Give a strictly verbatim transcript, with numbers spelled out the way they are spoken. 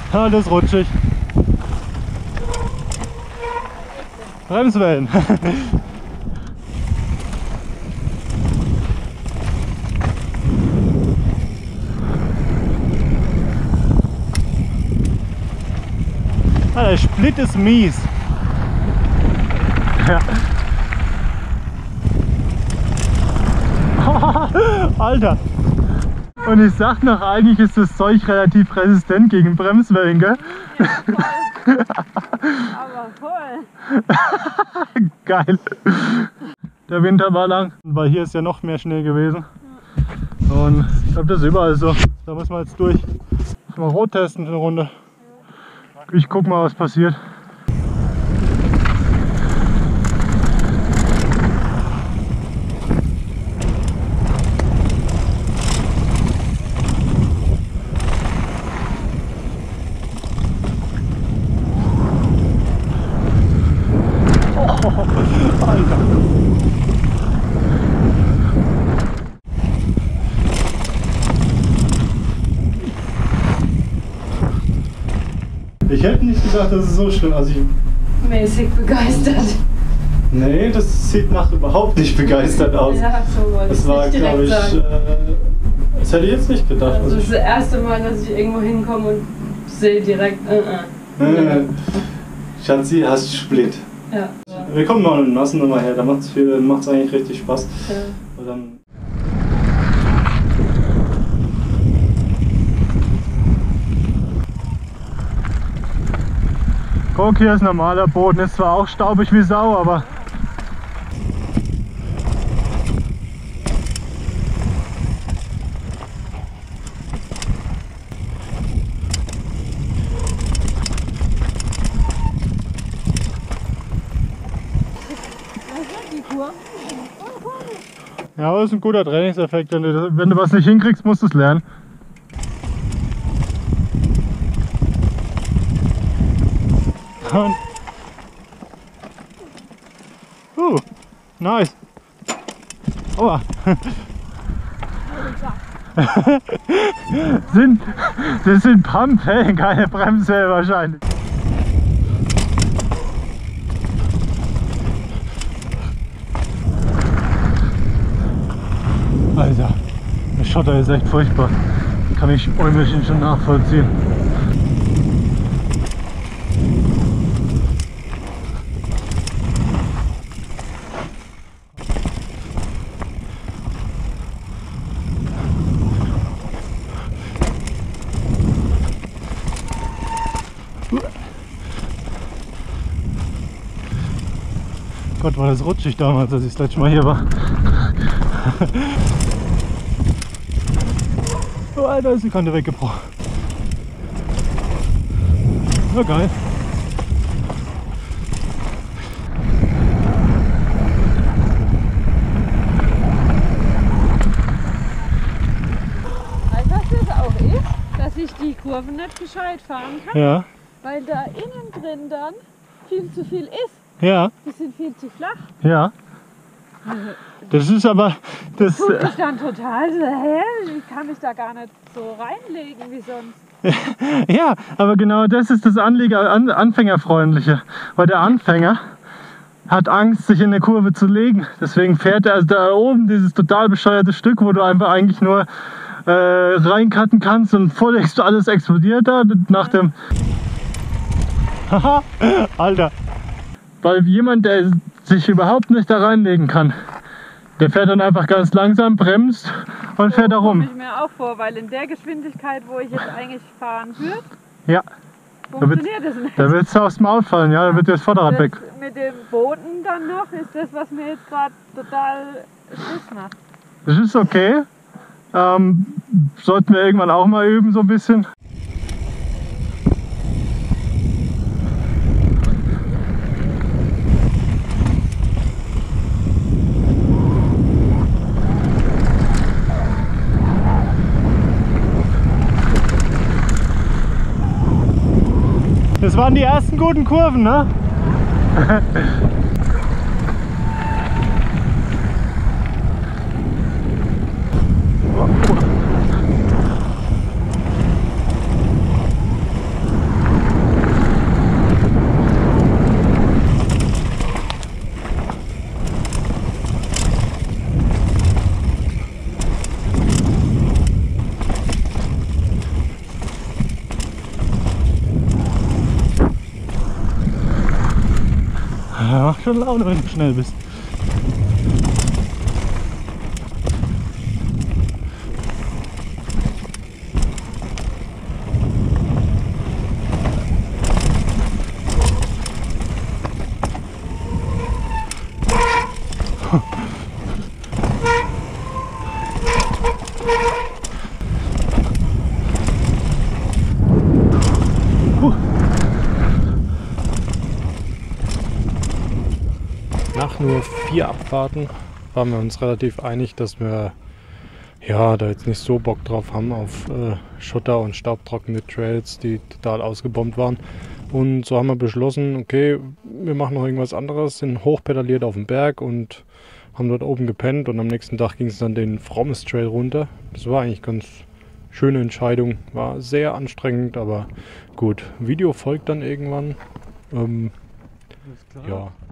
Alles rutschig. Bremswellen. Ah, der Split ist mies. Ja. Alter. Und ich sag noch, eigentlich ist das Zeug relativ resistent gegen Bremswellen, gell? Ja, voll. Aber voll. Geil. Der Winter war lang, weil hier ist ja noch mehr Schnee gewesen. Und ich glaube, das ist überall so. Da muss man jetzt durch. Mal rot testen eine Runde. Ich guck mal, was passiert. Ich hätte nicht gedacht, dass es so schlimm ist. Also ich mäßig begeistert. Nee, das sieht nach überhaupt nicht begeistert aus. Ja, so wollte ich das war, glaube ich, äh, das hätte ich jetzt nicht gedacht. Also das ist das erste Mal, dass ich irgendwo hinkomme und sehe direkt, äh, äh. äh, Schatzi, hast Split. Ja. Wir kommen mal in Nassen nochmal her, da macht es macht's eigentlich richtig Spaß. Ja. Und dann guck, hier ist normaler Boden, ist zwar auch staubig wie Sau, aber ja, aber das ist ein guter Trainingseffekt. Wenn du, wenn du was nicht hinkriegst, musst du es lernen. Und uh, nice. Aua. sind, das sind Pumpwellen, keine Bremswellen wahrscheinlich. Alter, der Schotter ist echt furchtbar. Kann ich Äumelchen schon nachvollziehen. Gott, war das rutschig damals, als ich das letzte Mal hier war. Oh, Alter, ist die Kante weggebrochen. Ja, geil. Weißt du, was das auch ist? Dass ich die Kurven nicht gescheit fahren kann, Ja. weil da innen drin dann viel zu viel ist. Ja. Die sind viel zu flach. Ja. Das ist aber das. Tut mich dann total so, hä? Ich kann mich da gar nicht so reinlegen wie sonst. Ja, aber genau das ist das Anliegen, an, Anfängerfreundliche. Weil der Anfänger hat Angst, sich in eine Kurve zu legen. Deswegen fährt er also da oben dieses total bescheuerte Stück, wo du einfach eigentlich nur äh, reincutten kannst und voll alles explodiert da nach dem. Haha, Alter. Weil jemand, der sich überhaupt nicht da reinlegen kann, der fährt dann einfach ganz langsam, bremst und fährt da rum. Das stelle ich mir auch vor, weil in der Geschwindigkeit, wo ich jetzt eigentlich fahren würde, ja. funktioniert das nicht. Da wird es aufs Maul fallen, ja, da wird das Vorderrad das weg. Mit dem Boden dann noch ist das, was mir jetzt gerade total Schiss macht. Das ist okay. Ähm, sollten wir irgendwann auch mal üben, so ein bisschen. Das waren die ersten guten Kurven, ne? schon Laune, wenn du schnell bist. Nach nur vier Abfahrten waren wir uns relativ einig, dass wir ja da jetzt nicht so Bock drauf haben auf äh, Schotter und staubtrockene Trails, die total ausgebombt waren. Und so haben wir beschlossen, okay, wir machen noch irgendwas anderes, sind hochpedaliert auf den Berg und haben dort oben gepennt und am nächsten Tag ging es dann den Frommes Trail runter. Das war eigentlich ganz schöne Entscheidung, war sehr anstrengend, aber gut. Video folgt dann irgendwann. Ähm, ja.